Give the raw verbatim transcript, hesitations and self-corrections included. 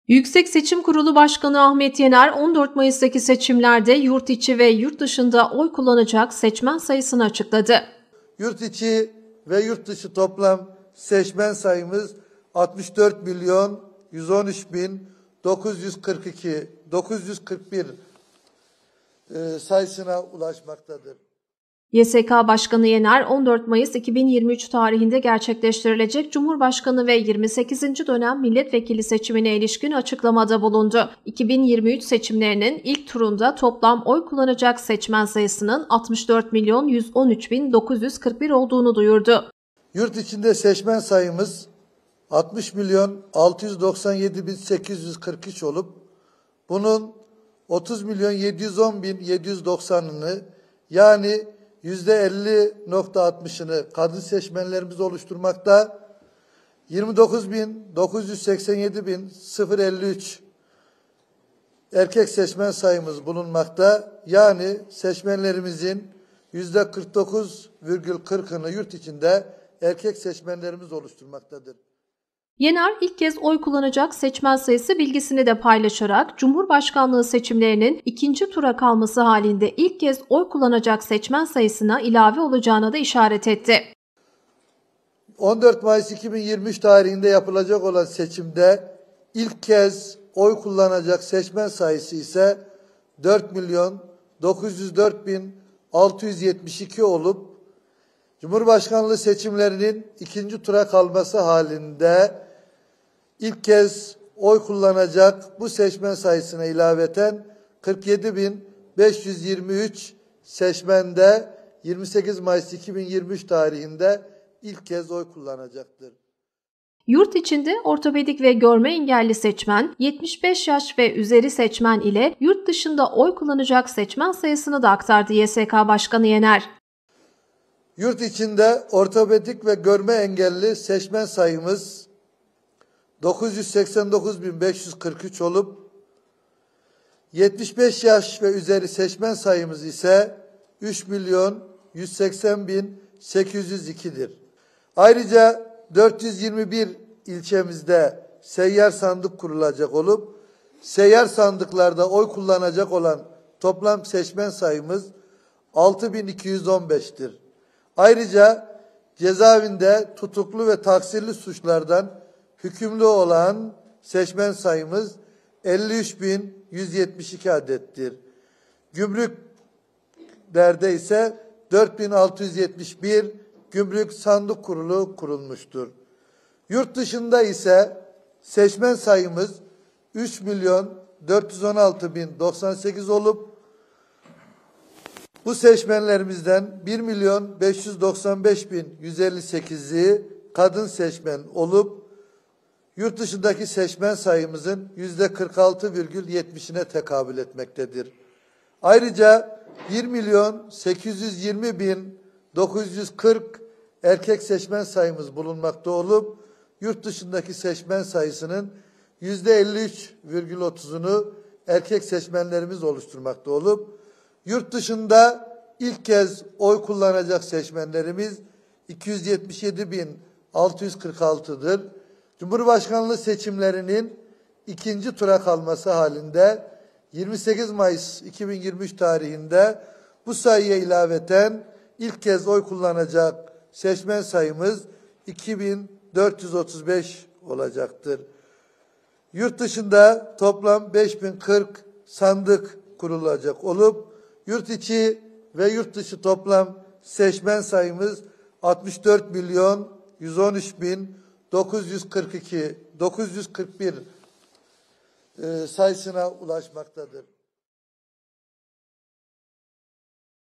Yüksek Seçim Kurulu Başkanı Ahmet Yener, on dört Mayıs'taki seçimlerde yurt içi ve yurt dışında oy kullanacak seçmen sayısını açıkladı. Yurt içi ve yurt dışı toplam seçmen sayımız altmış dört milyon yüz on üç bin dokuz yüz kırk iki dokuz yüz kırk bir e, sayısına ulaşmaktadır. Y S K Başkanı Yener, on dört Mayıs iki bin yirmi üç tarihinde gerçekleştirilecek Cumhurbaşkanı ve yirmi sekizinci dönem milletvekili seçimine ilişkin açıklamada bulundu. iki bin yirmi üç seçimlerinin ilk turunda toplam oy kullanacak seçmen sayısının altmış dört milyon yüz on üç bin dokuz yüz kırk bir olduğunu duyurdu. Yurt içinde seçmen sayımız altmış milyon altı yüz doksan yedi bin sekiz yüz kırk üç olup bunun otuz milyon yedi yüz on bin yedi yüz doksanını yani yüzde elli nokta altmışını kadın seçmenlerimiz oluşturmakta, yirmi dokuz bin dokuz yüz seksen yedi bin elli üç erkek seçmen sayımız bulunmakta. Yani seçmenlerimizin yüzde kırk dokuz virgül kırkını yurt içinde erkek seçmenlerimiz oluşturmaktadır. Yener ilk kez oy kullanacak seçmen sayısı bilgisini de paylaşarak Cumhurbaşkanlığı seçimlerinin ikinci tura kalması halinde ilk kez oy kullanacak seçmen sayısına ilave olacağına da işaret etti. on dört Mayıs iki bin yirmi üç tarihinde yapılacak olan seçimde ilk kez oy kullanacak seçmen sayısı ise dört milyon dokuz yüz dört bin altı yüz yetmiş iki olup Cumhurbaşkanlığı seçimlerinin ikinci tura kalması halinde ilk kez oy kullanacak bu seçmen sayısına ilaveten kırk yedi bin beş yüz yirmi üç seçmen de yirmi sekiz Mayıs iki bin yirmi üç tarihinde ilk kez oy kullanacaktır. Yurt içinde ortopedik ve görme engelli seçmen, yetmiş beş yaş ve üzeri seçmen ile yurt dışında oy kullanacak seçmen sayısını da aktardı Y S K Başkanı Yener. Yurt içinde ortopedik ve görme engelli seçmen sayımız dokuz yüz seksen dokuz bin beş yüz kırk üç olup yetmiş beş yaş ve üzeri seçmen sayımız ise üç milyon yüz seksen bin sekiz yüz iki'dir. Ayrıca dört yüz yirmi bir ilçemizde seyyar sandık kurulacak olup seyyar sandıklarda oy kullanacak olan toplam seçmen sayımız altı bin iki yüz on beş'tir. Ayrıca cezaevinde tutuklu ve taksirli suçlardan hükümlü olan seçmen sayımız elli üç bin yüz yetmiş iki adettir. Gümrüklerde ise dört bin altı yüz yetmiş bir Gümrük Sandık Kurulu kurulmuştur. Yurt dışında ise seçmen sayımız üç milyon dört yüz on altı bin doksan sekiz olup bu seçmenlerimizden bir milyon beş yüz doksan beş bin yüz elli sekiz'i kadın seçmen olup yurt dışındaki seçmen sayımızın yüzde kırk altı virgül yetmiş'ine tekabül etmektedir. Ayrıca bir milyon sekiz yüz yirmi bin dokuz yüz kırk erkek seçmen sayımız bulunmakta olup yurt dışındaki seçmen sayısının yüzde elli üç virgül otuz'unu erkek seçmenlerimiz oluşturmakta olup yurt dışında ilk kez oy kullanacak seçmenlerimiz iki yüz yetmiş yedi bin altı yüz kırk altı'dır. Cumhurbaşkanlığı seçimlerinin ikinci tura kalması halinde yirmi sekiz Mayıs iki bin yirmi üç tarihinde bu sayıya ilaveten ilk kez oy kullanacak seçmen sayımız iki bin dört yüz otuz beş olacaktır. Yurt dışında toplam beş bin kırk sandık kurulacak olup yurt içi ve yurt dışı toplam seçmen sayımız altmış dört milyon yüz on üç bin dokuz yüz kırk iki dokuz yüz kırk bir e, sayısına ulaşmaktadır.